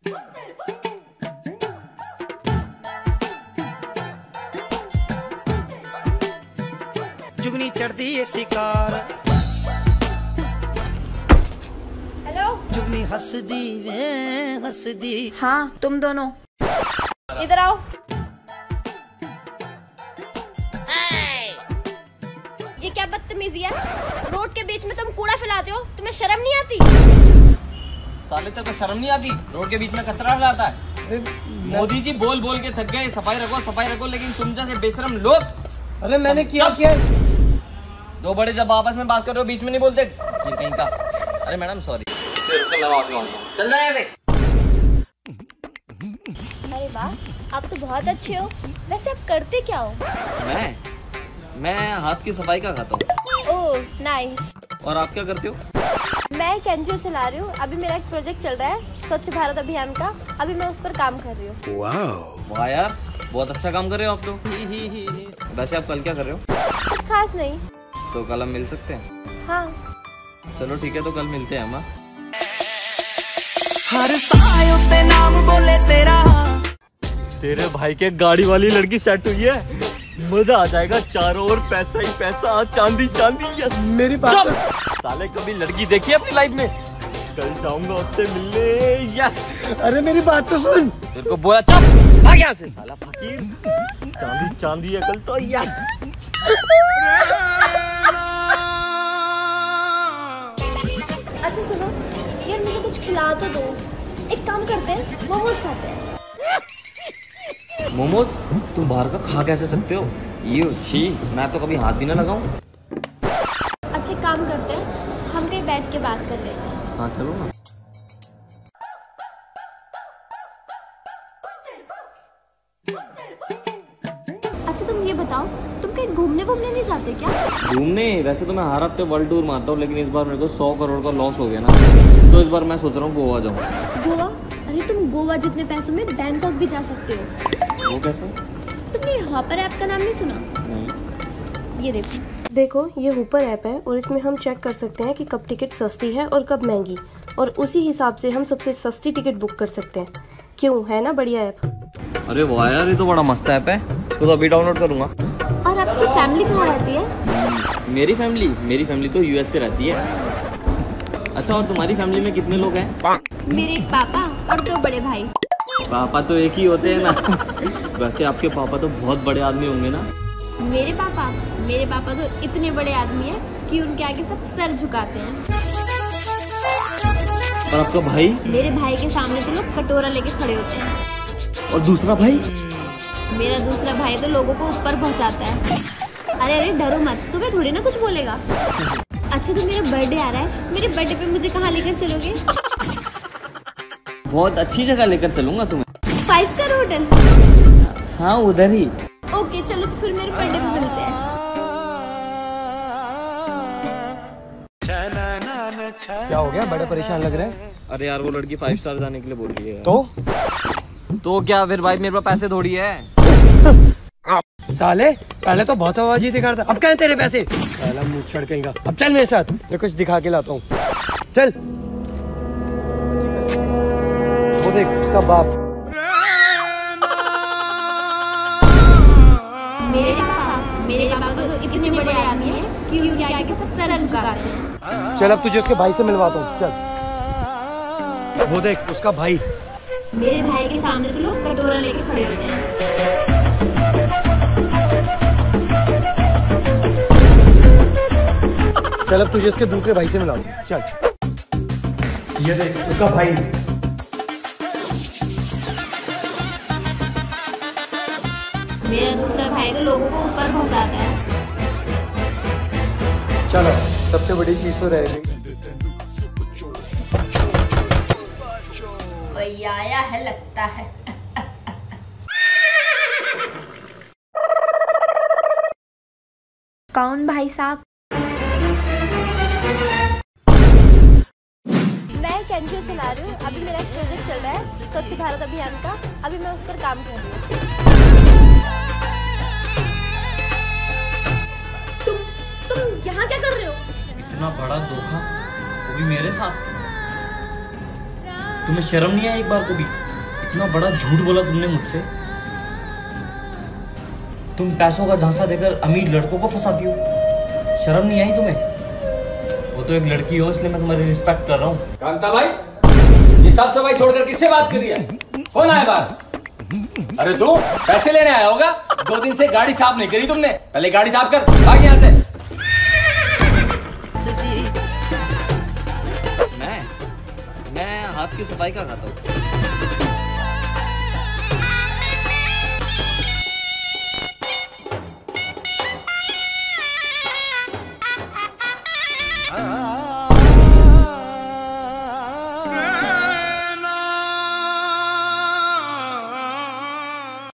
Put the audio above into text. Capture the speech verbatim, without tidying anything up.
जुगनी चढ़ती है शिकार। हेलो जुगनी हंस दी वे हंस दी। हाँ तुम दोनों इधर आओ। ये क्या बदतमीजी है? रोड के बीच में तुम कूड़ा फैलाते हो, तुम्हें शर्म नहीं आती? साले तेरे को शर्म नहीं आती? रोड के बीच में कचरा फैलाता है। मोदी जी बोल बोल के थक गए सफाई रखो सफाई रखो, लेकिन तुम जैसे बेशरम लोग। अरे मैंने किया क्या? दो बड़े जब आपस में बात कर रहे हो बीच में नहीं बोलते कहीं का। अरे मैडम सॉरी। चल जाए से। अरे वाह, आप तो बहुत अच्छे हो। वैसे आप करते क्या हो? मैं मैं हाथ की सफाई का खाता हूँ। Oh nice. और आप क्या करते हो? मैं एक एनजीओ चला रही हूँ। अभी मेरा एक प्रोजेक्ट चल रहा है स्वच्छ भारत अभियान का। अभी मैं उस पर काम कर रही हूँ। वाह यार, बहुत अच्छा काम कर रहे हो आप तो। वैसे आप कल क्या कर रहे हो? कुछ खास नहीं। तो कल हम मिल सकते हैं? हाँ चलो ठीक है, तो कल मिलते हैं हम। हर सायों ते नाम बोले तेरा। तेरे भाई के गाड़ी वाली लड़की सेट हुई है, मजा आ जाएगा। चारों ओर पैसा ही पैसा, चांदी चांदी। यस मेरी बात। साले कभी लड़की देखी है अपनी लाइफ में? कल जाऊंगा उससे मिलने। यस। अरे मेरी बात तो सुन। तेरे को बोला चुप भाग यहाँ से साला फकीर। चांदी चांदी है कल तो। यस। अच्छा सुनो यार, मुझे कुछ खिला तो दो। एक काम करते हैं, मोमोज खाते हैं। मोमोज? तुम बाहर का खा कैसे सकते हो? ये छी, मैं तो कभी हाथ भी ना लगाऊं। अच्छा एक काम करते हैं, हम कहीं बैठ के बात कर लेते हैं। हाँ चलो ना। अच्छा तुम ये बताओ, तुम कहीं घूमने वूमने नहीं जाते क्या? घूमने? वैसे तो मैं हर हफ्ते वर्ल्ड टूर मारता हूँ, लेकिन इस बार मेरे को सौ करोड़ का लॉस हो गया ना, तो इस बार मैं सोच रहा हूँ गोवा जाऊँ। गोवा? अरे तुम गोवा जितने पैसों में बैंकॉक भी जा सकते हो। वो कैसे? तुमने हॉपर ऐप का नाम नहीं सुना? नहीं। ये देखो देखो ये हुपर ऐप है और इसमें हम चेक कर सकते हैं कि कब टिकट सस्ती है और कब महंगी, और उसी हिसाब से हम सबसे सस्ती टिकट बुक कर सकते हैं। क्यों, है ना बढ़िया ऐप? अरे वाह यार, ये तो बड़ा मस्त ऐप है, इसको तो अभी डाउनलोड करूंगा। और आपकी फैमिली कहाँ रहती है? मेरी फैमिली मेरी फैमिली तो यूएस से रहती है। अच्छा, और तुम्हारी फैमिली में कितने लोग हैं? मेरे एक पापा और दो बड़े भाई। पापा तो एक ही होते हैं ना। वैसे आपके पापा तो बहुत बड़े आदमी होंगे ना? मेरे पापा मेरे पापा तो इतने बड़े आदमी हैं कि उनके आगे सब सर झुकाते हैं। और आपका भाई? मेरे भाई के सामने तो लोग कटोरा लेके खड़े होते हैं। और दूसरा भाई? मेरा दूसरा भाई तो लोगों को ऊपर पहुंचाता है। अरे अरे डरो मत, तुम्हें थोड़ी ना कुछ बोलेगा। अच्छा तो मेरा बर्थडे आ रहा है, मेरे बर्थडे पे मुझे कहाँ लेकर चलोगे? बहुत अच्छी जगह लेकर चलूंगा तुम्हें। Five star hotel? हाँ उधर ही। ओके चलो, तो फिर मेरे बर्थडे पे मिलते हैं। क्या हो गया, बड़े परेशान लग रहे हैं? अरे यार वो लड़की फाइव स्टार जाने के लिए बोल रही है। तो तो क्या फिर भाई, मेरे पास पैसे थोड़ी है। साले पहले तो बहुत आवाजी दिखा रहा था, अब कहाँ तेरे पैसे? साला मुंह छड़ कहेगा। अब चल मेरे साथ, मैं कुछ दिखा के लाता हूँ। चल। वो देख उसका बाप। मेरे पापा मेरे पापा तो इतने बड़े आदमी हैं कि उनके आगे सब सर झुकाते हैं। चल अब तुझे उसके भाई से मिलवाता हूँ। चल। वो देख उसका भाई। मेरे भाई के सामने तो लोग कटोरा लेके खड़े होते हैं। चल अब तुझे उसके दूसरे भाई से मिलाऊं। चल। ये देख उसका भाई। मेरा दूसरा भाई तो लोगों को ऊपर पहुंचाता है। चलो सबसे बड़ी चीज तो रह गई। कोई आया है लगता है। कौन भाई साहब? मैं एक एनजीओ चला रही हूँ। अभी मेरा एक प्रोजेक्ट चल रहा है स्वच्छ भारत अभियान का। अभी मैं उस पर काम कर रही हूँ। तुम तुम यहाँ क्या कर रहे हो? इतना बड़ा धोखा, वो भी मेरे साथ। तुम्हें शर्म नहीं आई एक बार को भी? इतना बड़ा झूठ बोला तुमने मुझसे। तुम पैसों का झांसा देकर अमीर लड़कों को फंसाती हो, शर्म नहीं आई तुम्हें? वो तो एक लड़की हो, इसलिए मैं तुम्हारी रिस्पेक्ट कर रहा हूँ। कांता भाई, ये साफ सफाई छोड़कर किससे बात कर रही है? कौन आया बाहर? अरे तू पैसे लेने आया होगा, दो दिन से गाड़ी साफ नहीं करी तुमने, पहले गाड़ी साफ कर, भाग यहाँ से। मैं मैं हाथ की सफाई का खाता हूँ।